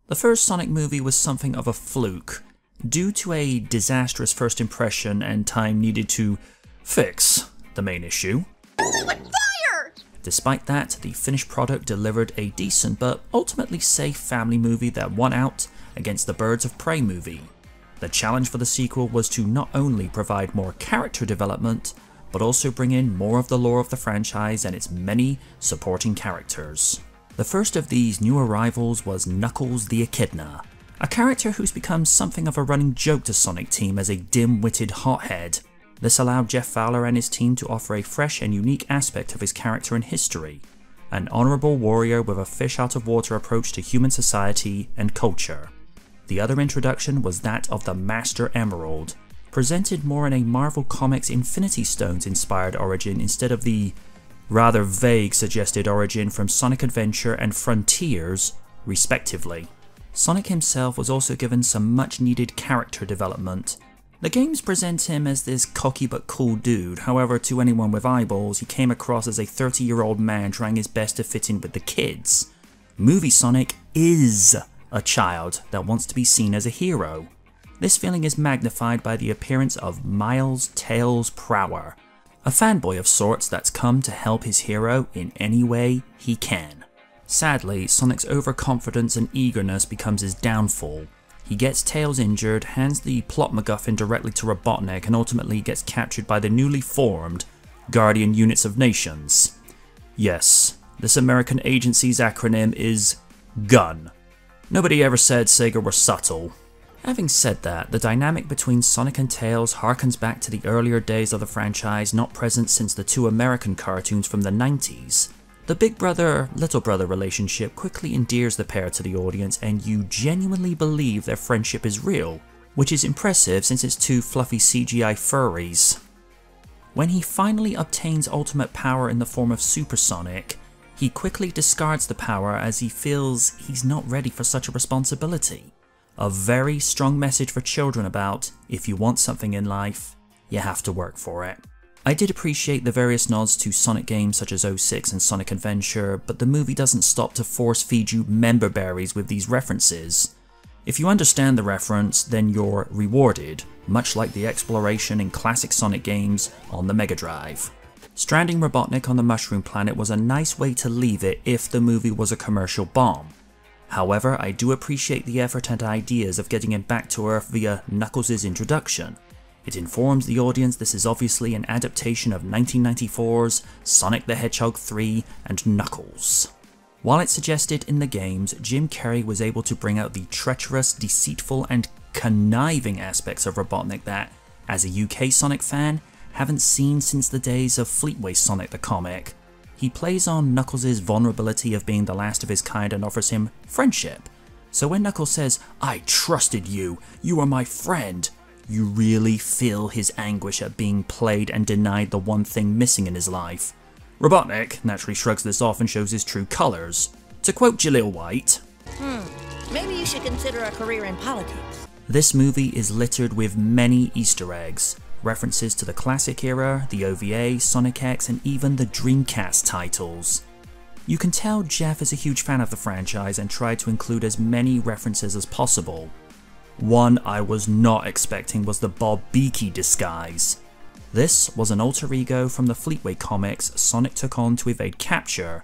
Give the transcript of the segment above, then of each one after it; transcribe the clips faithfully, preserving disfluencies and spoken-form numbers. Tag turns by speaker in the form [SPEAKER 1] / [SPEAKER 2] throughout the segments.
[SPEAKER 1] The first Sonic movie was something of a fluke, due to a disastrous first impression and time needed to fix the main issue.
[SPEAKER 2] Fire!
[SPEAKER 1] Despite that, the finished product delivered a decent but ultimately safe family movie that won out against the Birds of Prey movie. The challenge for the sequel was to not only provide more character development, but also bring in more of the lore of the franchise and its many supporting characters. The first of these new arrivals was Knuckles the Echidna, a character who's become something of a running joke to Sonic Team as a dim-witted hothead. This allowed Jeff Fowler and his team to offer a fresh and unique aspect of his character and history, an honourable warrior with a fish-out-of-water approach to human society and culture. The other introduction was that of the Master Emerald, presented more in a Marvel Comics Infinity Stones inspired origin instead of the rather vague suggested origin from Sonic Adventure and Frontiers, respectively. Sonic himself was also given some much needed character development. The games present him as this cocky but cool dude, however to anyone with eyeballs he came across as a thirty year old man trying his best to fit in with the kids. Movie Sonic is a child that wants to be seen as a hero. This feeling is magnified by the appearance of Miles Tails Prower, a fanboy of sorts that's come to help his hero in any way he can. Sadly, Sonic's overconfidence and eagerness becomes his downfall. He gets Tails injured, hands the plot MacGuffin directly to Robotnik, and ultimately gets captured by the newly formed Guardian Units of Nations. Yes, this American agency's acronym is GUN. Nobody ever said Sega were subtle. Having said that, the dynamic between Sonic and Tails harkens back to the earlier days of the franchise not present since the two American cartoons from the nineties. The big brother, little brother relationship quickly endears the pair to the audience and you genuinely believe their friendship is real, which is impressive since it's two fluffy C G I furries. When he finally obtains ultimate power in the form of Super Sonic, he quickly discards the power as he feels he's not ready for such a responsibility. A very strong message for children about, if you want something in life, you have to work for it. I did appreciate the various nods to Sonic games such as oh six and Sonic Adventure, but the movie doesn't stop to force feed you member berries with these references. If you understand the reference, then you're rewarded, much like the exploration in classic Sonic games on the Mega Drive. Stranding Robotnik on the Mushroom Planet was a nice way to leave it if the movie was a commercial bomb. However, I do appreciate the effort and ideas of getting him back to Earth via Knuckles' introduction. It informs the audience this is obviously an adaptation of nineteen ninety-four's Sonic the Hedgehog three and Knuckles. While it's suggested in the games, Jim Carrey was able to bring out the treacherous, deceitful and conniving aspects of Robotnik that, as a U K Sonic fan, haven't seen since the days of Fleetway Sonic the comic. He plays on Knuckles' vulnerability of being the last of his kind and offers him friendship. So when Knuckles says, "I trusted you, you are my friend," you really feel his anguish at being played and denied the one thing missing in his life. Robotnik naturally shrugs this off and shows his true colours. To quote Jaleel White,
[SPEAKER 2] Hmm, maybe you should consider a career in politics.
[SPEAKER 1] This movie is littered with many Easter eggs. References to the classic era, the O V A, Sonic X, and even the Dreamcast titles. You can tell Jeff is a huge fan of the franchise and tried to include as many references as possible. One I was not expecting was the Bob Beakey disguise. This was an alter ego from the Fleetway comics Sonic took on to evade capture.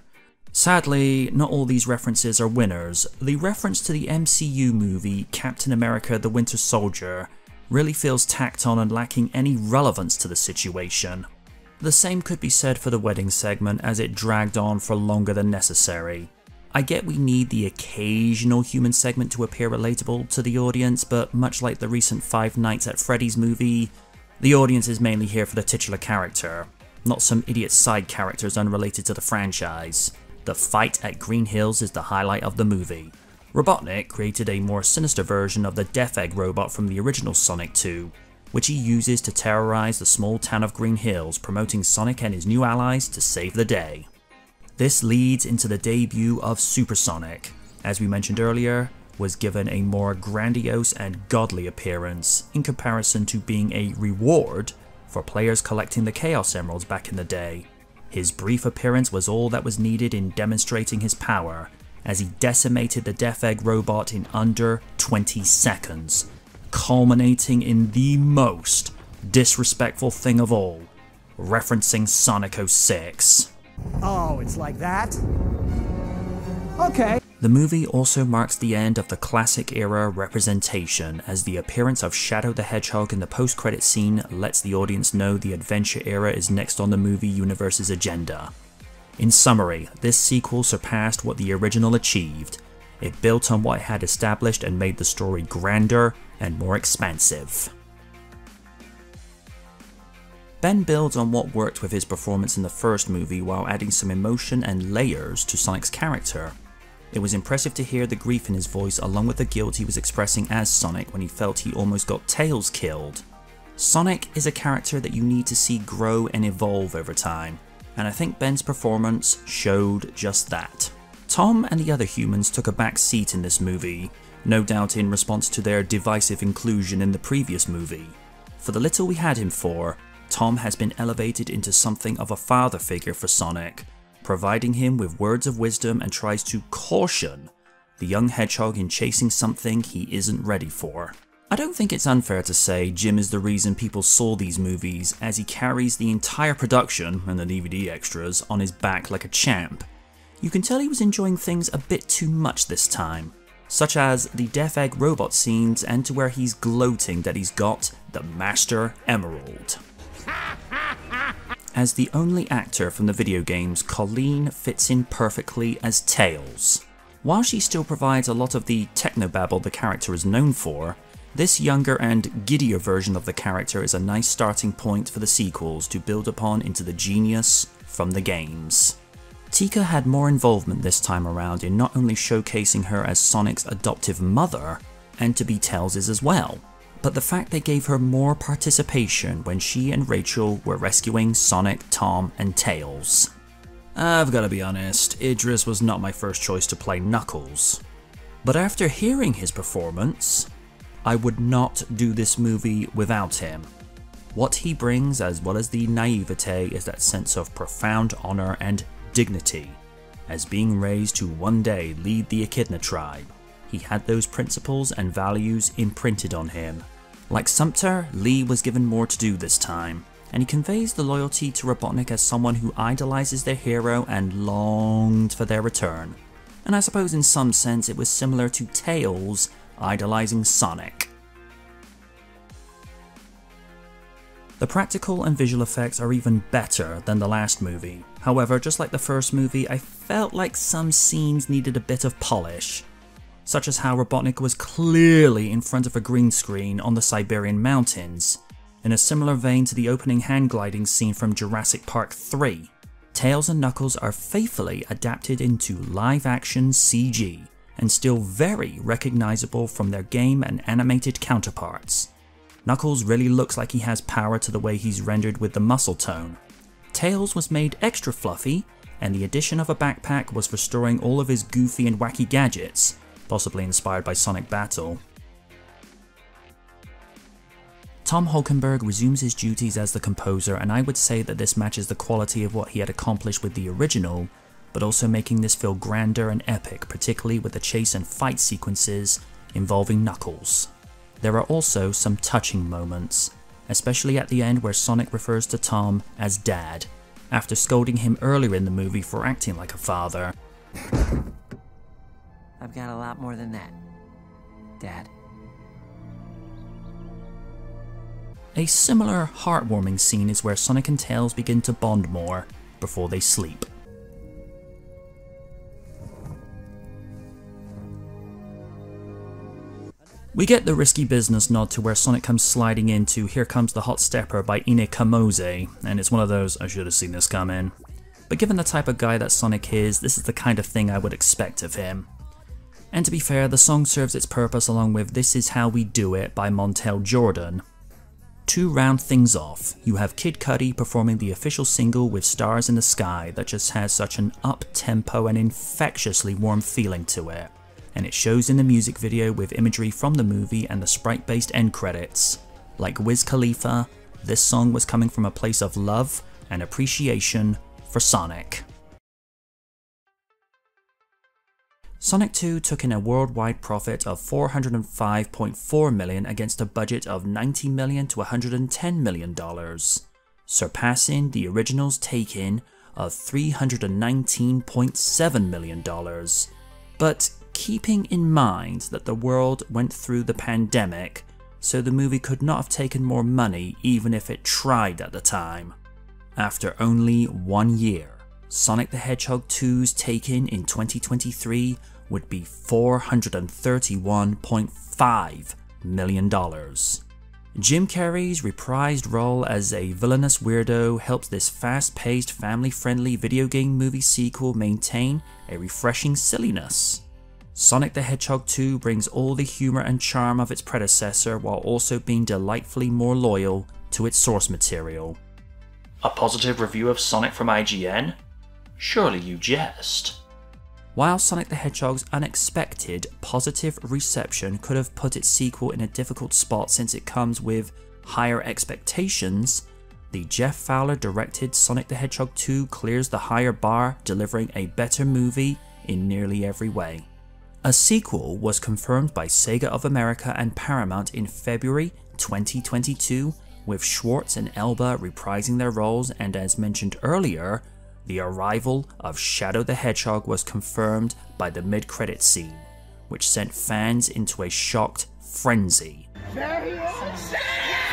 [SPEAKER 1] Sadly, not all these references are winners. The reference to the M C U movie Captain America the Winter Soldier really feels tacked on and lacking any relevance to the situation. The same could be said for the wedding segment as it dragged on for longer than necessary. I get we need the occasional human segment to appear relatable to the audience, but much like the recent Five Nights at Freddy's movie, the audience is mainly here for the titular character, not some idiot side characters unrelated to the franchise. The fight at Green Hills is the highlight of the movie. Robotnik created a more sinister version of the Death Egg robot from the original Sonic two, which he uses to terrorize the small town of Green Hills, promoting Sonic and his new allies to save the day. This leads into the debut of Super Sonic, as we mentioned earlier, was given a more grandiose and godly appearance in comparison to being a reward for players collecting the Chaos Emeralds back in the day. His brief appearance was all that was needed in demonstrating his power, as he decimated the Death Egg robot in under twenty seconds, culminating in the most disrespectful thing of all, referencing Sonic oh six.
[SPEAKER 3] Oh, it's like that? Okay.
[SPEAKER 1] The movie also marks the end of the classic era representation, as the appearance of Shadow the Hedgehog in the post-credit scene lets the audience know the adventure era is next on the movie universe's agenda. In summary, this sequel surpassed what the original achieved. It built on what it had established and made the story grander and more expansive. Ben builds on what worked with his performance in the first movie while adding some emotion and layers to Sonic's character. It was impressive to hear the grief in his voice along with the guilt he was expressing as Sonic when he felt he almost got Tails killed. Sonic is a character that you need to see grow and evolve over time, and I think Ben's performance showed just that. Tom and the other humans took a back seat in this movie, no doubt in response to their divisive inclusion in the previous movie. For the little we had him for, Tom has been elevated into something of a father figure for Sonic, providing him with words of wisdom and tries to caution the young hedgehog in chasing something he isn't ready for. I don't think it's unfair to say Jim is the reason people saw these movies, as he carries the entire production and the D V D extras on his back like a champ. You can tell he was enjoying things a bit too much this time, such as the Death Egg robot scenes and to where he's gloating that he's got the Master Emerald. As the only actor from the video games, Colleen fits in perfectly as Tails. While she still provides a lot of the technobabble the character is known for, this younger and giddier version of the character is a nice starting point for the sequels to build upon into the genius from the games. Tika had more involvement this time around in not only showcasing her as Sonic's adoptive mother, and to be Tails' as well, but the fact they gave her more participation when she and Rachel were rescuing Sonic, Tom, and Tails. I've gotta be honest, Idris was not my first choice to play Knuckles. But after hearing his performance, I would not do this movie without him. What he brings, as well as the naivete, is that sense of profound honor and dignity, as being raised to one day lead the Echidna tribe. He had those principles and values imprinted on him. Like Sumter, Lee was given more to do this time, and he conveys the loyalty to Robotnik as someone who idolizes their hero and longed for their return. And I suppose in some sense it was similar to Tails idolizing Sonic. The practical and visual effects are even better than the last movie. However, just like the first movie, I felt like some scenes needed a bit of polish, such as how Robotnik was clearly in front of a green screen on the Siberian mountains, in a similar vein to the opening hand gliding scene from Jurassic Park three. Tails and Knuckles are faithfully adapted into live action C G, and still very recognizable from their game and animated counterparts. Knuckles really looks like he has power to the way he's rendered with the muscle tone. Tails was made extra fluffy, and the addition of a backpack was for storing all of his goofy and wacky gadgets, possibly inspired by Sonic Battle. Tom Holkenberg resumes his duties as the composer, and I would say that this matches the quality of what he had accomplished with the original, but also making this feel grander and epic, particularly with the chase and fight sequences involving Knuckles. There are also some touching moments, especially at the end where Sonic refers to Tom as Dad, after scolding him earlier in the movie for acting like a father.
[SPEAKER 4] I've got a lot more than that, Dad.
[SPEAKER 1] A similar heartwarming scene is where Sonic and Tails begin to bond more before they sleep. We get the risky business nod to where Sonic comes sliding into Here Comes the Hot Stepper by Ine Kamose, and it's one of those I should have seen this coming. But given the type of guy that Sonic is, this is the kind of thing I would expect of him. And to be fair, the song serves its purpose along with This Is How We Do It by Montel Jordan. To round things off, you have Kid Cudi performing the official single with Stars in the Sky that just has such an up-tempo and infectiously warm feeling to it, and it shows in the music video with imagery from the movie and the sprite-based end credits. Like Wiz Khalifa, this song was coming from a place of love and appreciation for Sonic. Sonic two took in a worldwide profit of four hundred five point four million dollars against a budget of ninety million dollars to one hundred ten million dollars, surpassing the original's take-in of three hundred nineteen point seven million dollars. But keeping in mind that the world went through the pandemic, so the movie could not have taken more money even if it tried at the time. After only one year, Sonic the Hedgehog two's take-in in twenty twenty-three would be four hundred thirty-one point five million dollars. Jim Carrey's reprised role as a villainous weirdo helps this fast-paced, family-friendly video game movie sequel maintain a refreshing silliness. Sonic the Hedgehog two brings all the humour and charm of its predecessor while also being delightfully more loyal to its source material. A positive review of Sonic from I G N? Surely you jest. While Sonic the Hedgehog's unexpected positive reception could have put its sequel in a difficult spot since it comes with higher expectations, the Jeff Fowler directed Sonic the Hedgehog two clears the higher bar, delivering a better movie in nearly every way. A sequel was confirmed by Sega of America and Paramount in February twenty twenty-two, with Schwartz and Elba reprising their roles, and as mentioned earlier, the arrival of Shadow the Hedgehog was confirmed by the mid-credits scene, which sent fans into a shocked frenzy.
[SPEAKER 5] There he is! Shadow!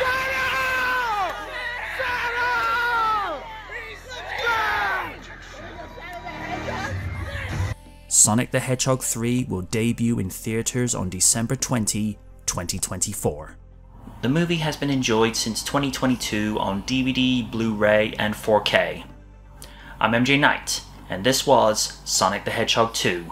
[SPEAKER 1] Sonic the Hedgehog three will debut in theaters on December twentieth, twenty twenty-four. The movie has been enjoyed since twenty twenty-two on D V D, Blu-ray, and four K. I'm M J Knight, and this was Sonic the Hedgehog two.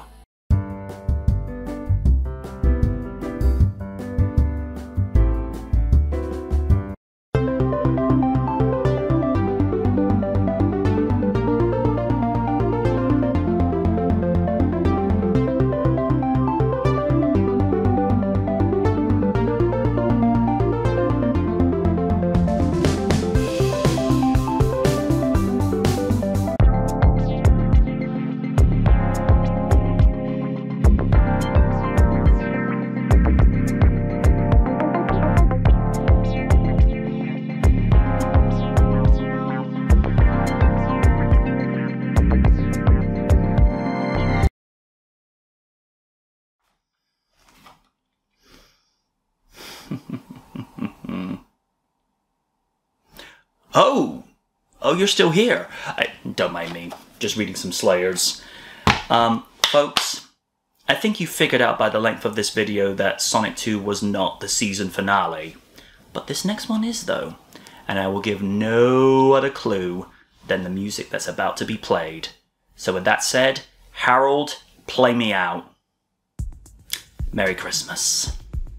[SPEAKER 1] Oh! Oh, you're still here. I, don't mind me, just reading some Slayers. Um, folks, I think you figured out by the length of this video that Sonic two was not the season finale. But this next one is though, and I will give no other clue than the music that's about to be played. So with that said, Harold, play me out. Merry Christmas.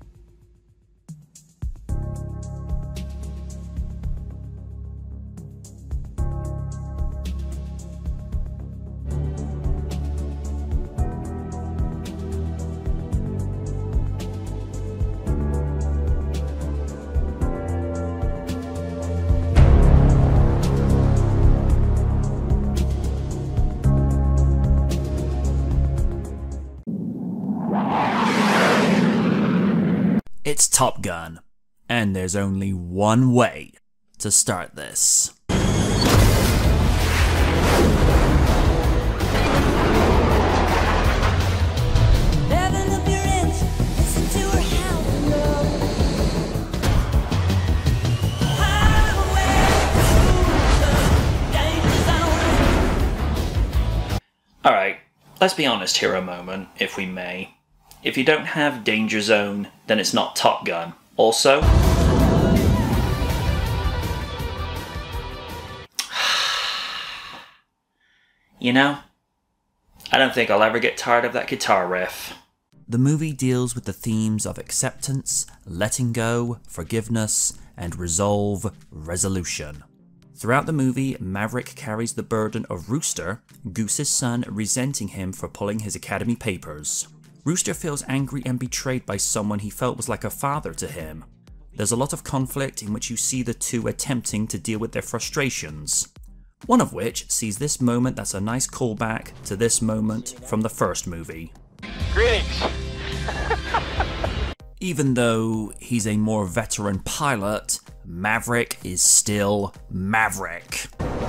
[SPEAKER 1] It's Top Gun, and there's only one way to start this. Alright, let's be honest here a moment, if we may. If you don't have Danger Zone, then it's not Top Gun. Also, you know, I don't think I'll ever get tired of that guitar riff. The movie deals with the themes of acceptance, letting go, forgiveness, and resolve resolution. Throughout the movie, Maverick carries the burden of Rooster, Goose's son, resenting him for pulling his academy papers. Rooster feels angry and betrayed by someone he felt was like a father to him. There's a lot of conflict in which you see the two attempting to deal with their frustrations. One of which sees this moment that's a nice callback to this moment from the first movie.
[SPEAKER 5] Greetings.
[SPEAKER 1] Even though he's a more veteran pilot, Maverick is still Maverick.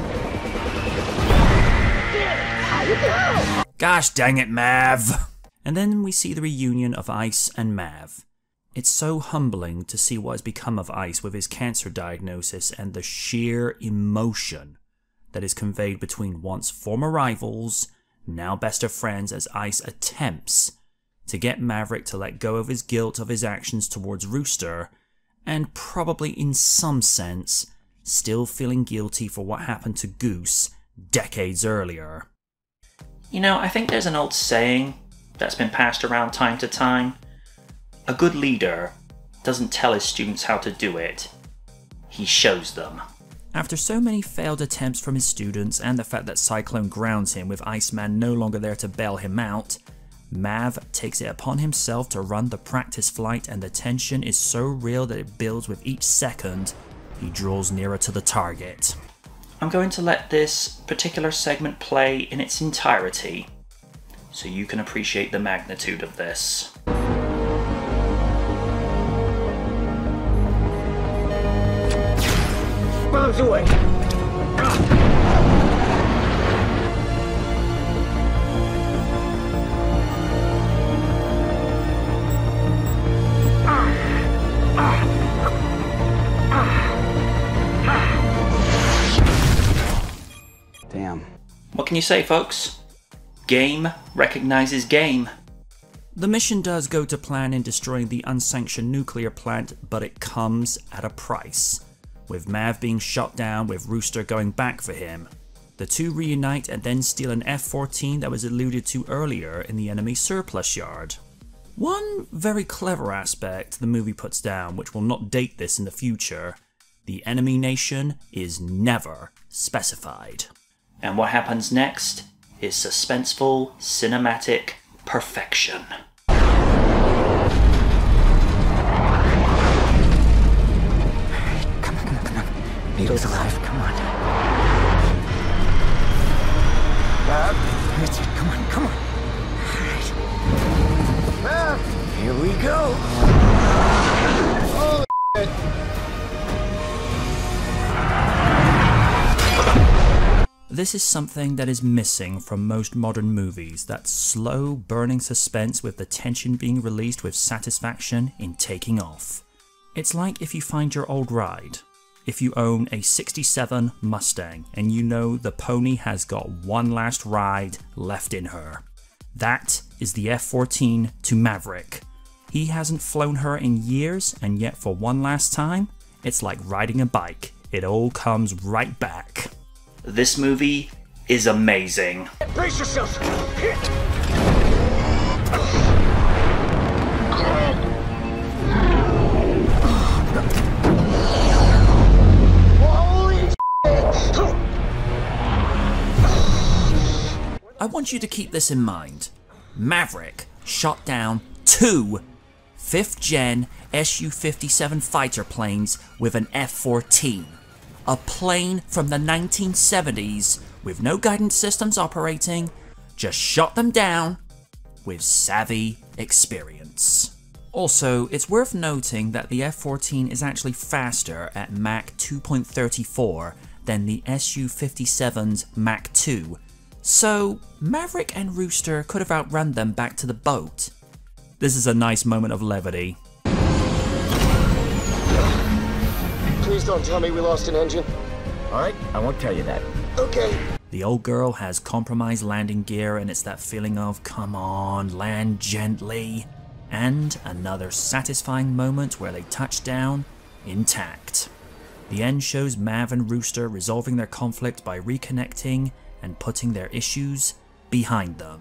[SPEAKER 1] Gosh dang it, Mav! And then we see the reunion of Ice and Mav. It's so humbling to see what has become of Ice with his cancer diagnosis and the sheer emotion that is conveyed between once former rivals, now best of friends, as Ice attempts to get Maverick to let go of his guilt of his actions towards Rooster, and probably in some sense, still feeling guilty for what happened to Goose decades earlier. You know, I think there's an old saying that's been passed around time to time. A good leader doesn't tell his students how to do it, he shows them. After so many failed attempts from his students and the fact that Cyclone grounds him with Iceman no longer there to bail him out, Mav takes it upon himself to run the practice flight, and the tension is so real that it builds with each second he draws nearer to the target. I'm going to let this particular segment play in its entirety so you can appreciate the magnitude of this.
[SPEAKER 5] Bombs away.
[SPEAKER 6] Damn.
[SPEAKER 1] What can you say, folks? Game recognizes game. The mission does go to plan in destroying the unsanctioned nuclear plant, but it comes at a price, with Mav being shot down with Rooster going back for him. The two reunite and then steal an F fourteen that was alluded to earlier in the enemy surplus yard. One very clever aspect the movie puts down, which will not date this in the future: the enemy nation is never specified. And what happens next is suspenseful, cinematic perfection.
[SPEAKER 6] Come on, come on, come on. Needle's alive, come on. Mav? That's it, come on, come on. Alright. Mav! Here we go. Oh, shit.
[SPEAKER 1] This is something that is missing from most modern movies, that slow, burning suspense with the tension being released with satisfaction in taking off. It's like if you find your old ride. If you own a sixty-seven Mustang and you know the pony has got one last ride left in her. That is the F fourteen to Maverick. He hasn't flown her in years, and yet for one last time, it's like riding a bike. It all comes right back. This movie is amazing.
[SPEAKER 5] Brace yourself. Holy shit.
[SPEAKER 1] I want you to keep this in mind. Maverick shot down two fifth gen S U fifty-seven fighter planes with an F fourteen. A plane from the nineteen seventies with no guidance systems operating, just shot them down with savvy experience. Also, it's worth noting that the F fourteen is actually faster at Mach two point three four than the S U fifty-seven's Mach two, so Maverick and Rooster could have outrun them back to the boat. This is a nice moment of levity.
[SPEAKER 5] Please don't tell me we lost an engine.
[SPEAKER 6] Alright, I won't tell you that.
[SPEAKER 5] Okay.
[SPEAKER 1] The old girl has compromised landing gear, and it's that feeling of, come on, land gently. And another satisfying moment where they touch down intact. The end shows Mav and Rooster resolving their conflict by reconnecting and putting their issues behind them.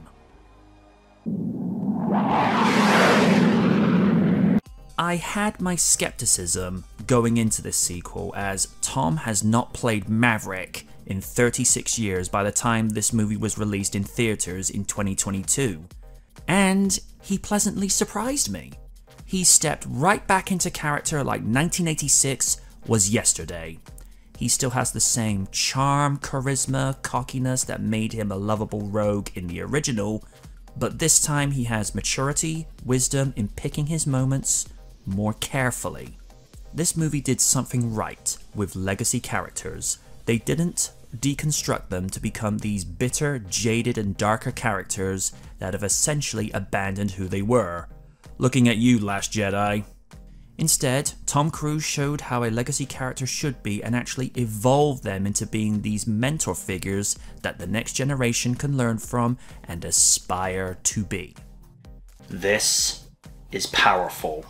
[SPEAKER 1] I had my skepticism going into this sequel, as Tom has not played Maverick in thirty-six years by the time this movie was released in theaters in twenty twenty-two. And he pleasantly surprised me. He stepped right back into character like nineteen eighty-six was yesterday. He still has the same charm, charisma, cockiness that made him a lovable rogue in the original, But this time he has maturity, wisdom in picking his moments more carefully. This movie did something right with legacy characters. They didn't deconstruct them to become these bitter, jaded and darker characters that have essentially abandoned who they were. Looking at you, Last Jedi. Instead, Tom Cruise showed how a legacy character should be and actually evolved them into being these mentor figures that the next generation can learn from and aspire to be. This is powerful.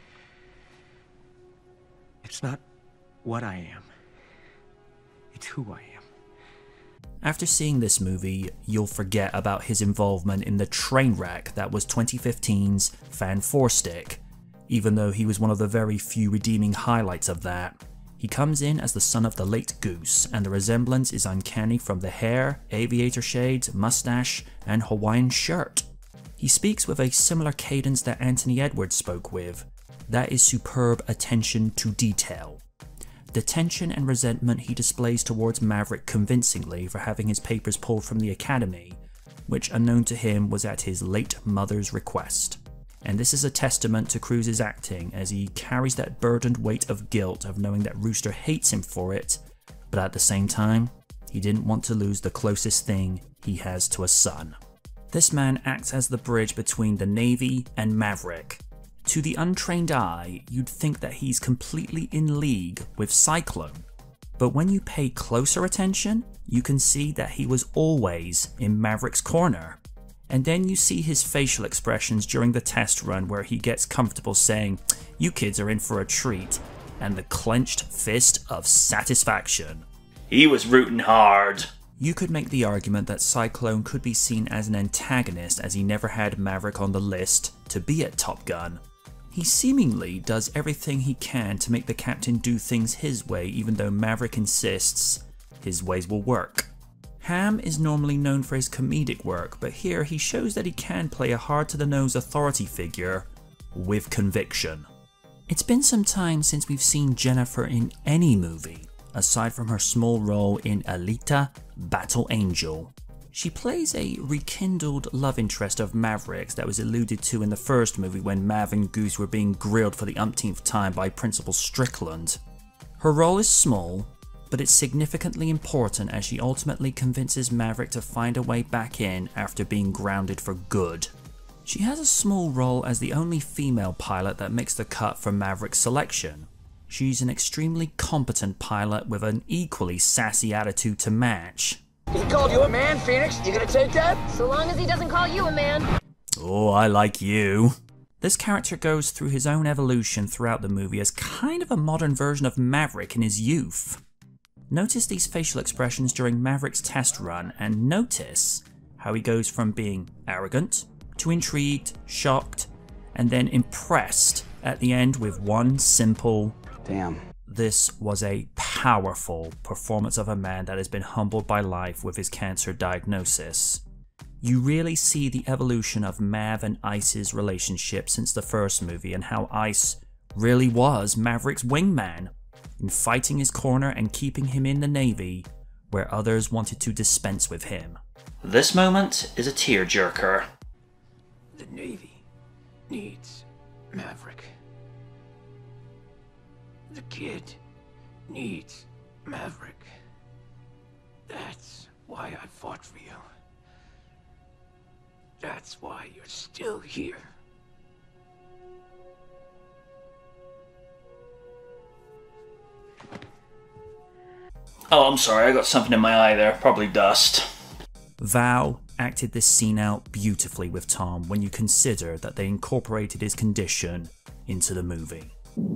[SPEAKER 6] It's not what I am. It's who I am.
[SPEAKER 1] After seeing this movie, you'll forget about his involvement in the train wreck that was twenty fifteen's Fan four Stick, even though he was one of the very few redeeming highlights of that. He comes in as the son of the late Goose, and the resemblance is uncanny from the hair, aviator shades, mustache, and Hawaiian shirt. He speaks with a similar cadence that Anthony Edwards spoke with. That is superb attention to detail. The tension and resentment he displays towards Maverick convincingly for having his papers pulled from the academy, which unknown to him was at his late mother's request. And this is a testament to Cruise's acting as he carries that burdened weight of guilt of knowing that Rooster hates him for it, but at the same time, he didn't want to lose the closest thing he has to a son. This man acts as the bridge between the Navy and Maverick. To the untrained eye, you'd think that he's completely in league with Cyclone, but when you pay closer attention, you can see that he was always in Maverick's corner. And then you see his facial expressions during the test run where he gets comfortable saying, "You kids are in for a treat," and the clenched fist of satisfaction. He was rooting hard. You could make the argument that Cyclone could be seen as an antagonist as he never had Maverick on the list to be at Top Gun. He seemingly does everything he can to make the captain do things his way, even though Maverick insists his ways will work. Ham is normally known for his comedic work, but here he shows that he can play a hard-to-the-nose authority figure with conviction. It's been some time since we've seen Jennifer in any movie, aside from her small role in Alita: Battle Angel. She plays a rekindled love interest of Maverick's that was alluded to in the first movie when Mav and Goose were being grilled for the umpteenth time by Principal Strickland. Her role is small, but it's significantly important as she ultimately convinces Maverick to find a way back in after being grounded for good. She has a small role as the only female pilot that makes the cut for Maverick's selection. She's an extremely competent pilot with an equally sassy attitude to match.
[SPEAKER 5] He called you a man, Phoenix. You gonna take that?
[SPEAKER 2] So long as he doesn't call you a man.
[SPEAKER 1] Oh, I like you. This character goes through his own evolution throughout the movie as kind of a modern version of Maverick in his youth. Notice these facial expressions during Maverick's test run, and notice how he goes from being arrogant to intrigued, shocked, and then impressed at the end with one simple
[SPEAKER 6] Damn.
[SPEAKER 1] This was a powerful performance of a man that has been humbled by life with his cancer diagnosis. You really see the evolution of Mav and Ice's relationship since the first movie and how Ice really was Maverick's wingman, in fighting his corner and keeping him in the Navy where others wanted to dispense with him. This moment is a tearjerker.
[SPEAKER 6] The Navy needs Maverick. The kid needs Maverick. That's why I fought for you. That's why you're still here.
[SPEAKER 1] Oh, I'm sorry, I got something in my eye there, probably dust. Val acted this scene out beautifully with Tom when you consider that they incorporated his condition into the movie.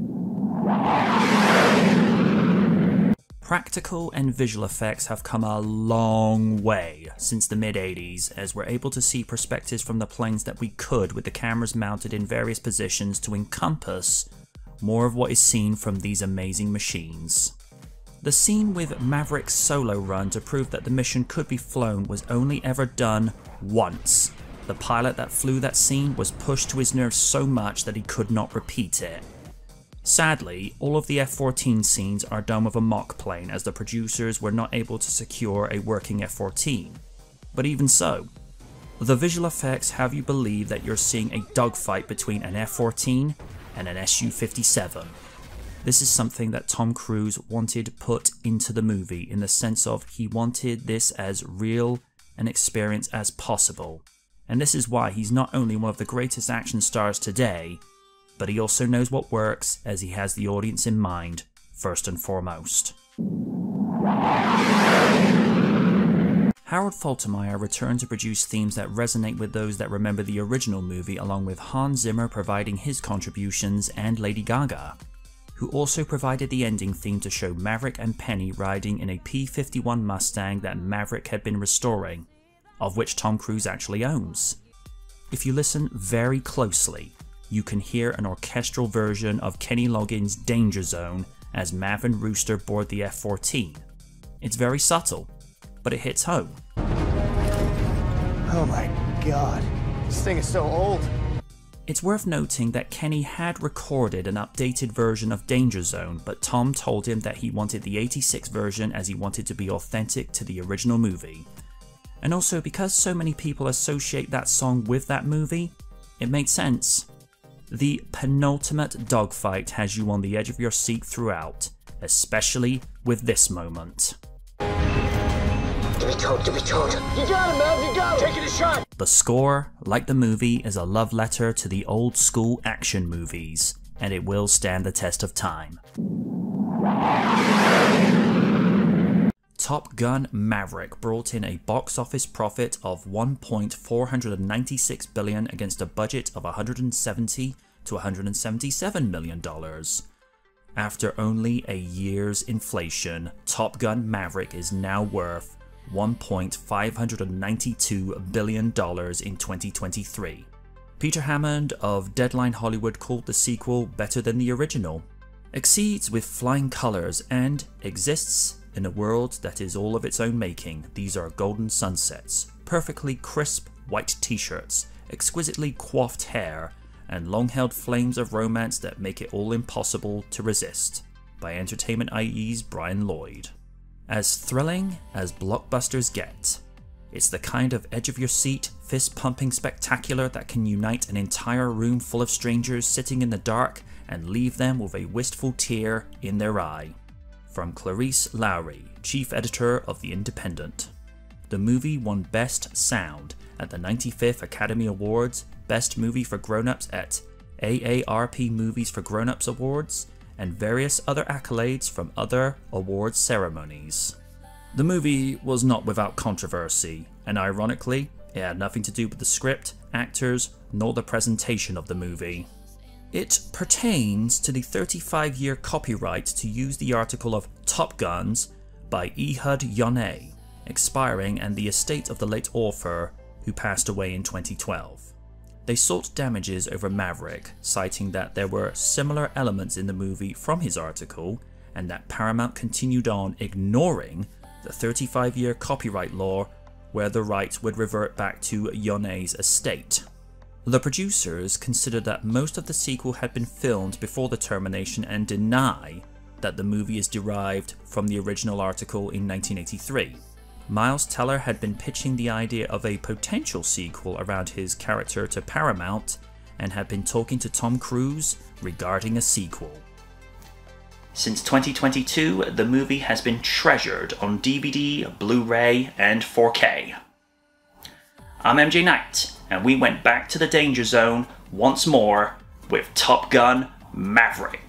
[SPEAKER 1] Practical and visual effects have come a long way since the mid eighties, as we're able to see perspectives from the planes that we could with the cameras mounted in various positions to encompass more of what is seen from these amazing machines. The scene with Maverick's solo run to prove that the mission could be flown was only ever done once. The pilot that flew that scene was pushed to his nerves so much that he could not repeat it. Sadly, all of the F fourteen scenes are done with a mock plane as the producers were not able to secure a working F fourteen. But even so, The visual effects have you believe that you're seeing a dogfight between an F fourteen and an S U fifty-seven. This is something that Tom Cruise wanted put into the movie in the sense of he wanted this as real an experience as possible. And this is why he's not only one of the greatest action stars today, but he also knows what works as he has the audience in mind, first and foremost. Harold Faltermeyer returned to produce themes that resonate with those that remember the original movie, along with Hans Zimmer providing his contributions and Lady Gaga, who also provided the ending theme to show Maverick and Penny riding in a P fifty-one Mustang that Maverick had been restoring, of which Tom Cruise actually owns. If you listen very closely, you can hear an orchestral version of Kenny Loggins' Danger Zone as Mav and Rooster board the F fourteen. It's very subtle, but it hits home.
[SPEAKER 3] Oh my god.
[SPEAKER 5] This thing is so old.
[SPEAKER 1] It's worth noting that Kenny had recorded an updated version of Danger Zone, but Tom told him that he wanted the eighty-six version as he wanted to be authentic to the original movie. And also, because so many people associate that song with that movie, it made sense. The penultimate dogfight has you on the edge of your seat throughout, especially with this moment.
[SPEAKER 5] Give me told, give me told. You got it, man, you got it. Taking a shot.
[SPEAKER 1] The score, like the movie, is a love letter to the old school action movies, and it will stand the test of time. Top Gun Maverick brought in a box office profit of one point four nine six billion dollars against a budget of one hundred seventy to one hundred seventy-seven million dollars. After only a year's inflation, Top Gun Maverick is now worth one point five nine two billion dollars in twenty twenty-three. Peter Hammond of Deadline Hollywood called the sequel better than the original, exceeds with flying colors, and exists in a world that is all of its own making. These are golden sunsets, perfectly crisp white t-shirts, exquisitely coiffed hair, and long-held flames of romance that make it all impossible to resist. By Entertainment I E's Brian Lloyd. As thrilling as blockbusters get, it's the kind of edge-of-your-seat, fist-pumping spectacular that can unite an entire room full of strangers sitting in the dark and leave them with a wistful tear in their eye. From Clarice Lowry, chief editor of The Independent. The movie won Best Sound at the ninety-fifth Academy Awards, Best Movie for Grown-Ups at A A R P Movies for Grown-Ups Awards, and various other accolades from other awards ceremonies. The movie was not without controversy, and ironically, it had nothing to do with the script, actors, nor the presentation of the movie. It pertains to the thirty-five year copyright to use the article of Top Guns by Ehud Yoneh, expiring, and the estate of the late author, who passed away in twenty twelve. They sought damages over Maverick, citing that there were similar elements in the movie from his article, and that Paramount continued on ignoring the thirty-five year copyright law, where the rights would revert back to Yoneh's estate. The producers considered that most of the sequel had been filmed before the termination and deny that the movie is derived from the original article in nineteen eighty-three. Miles Teller had been pitching the idea of a potential sequel around his character to Paramount and had been talking to Tom Cruise regarding a sequel. Since twenty twenty-two, the movie has been treasured on D V D, Blu-ray, and four K. I'm M J Knight, and we went back to the Danger Zone once more with Top Gun Maverick.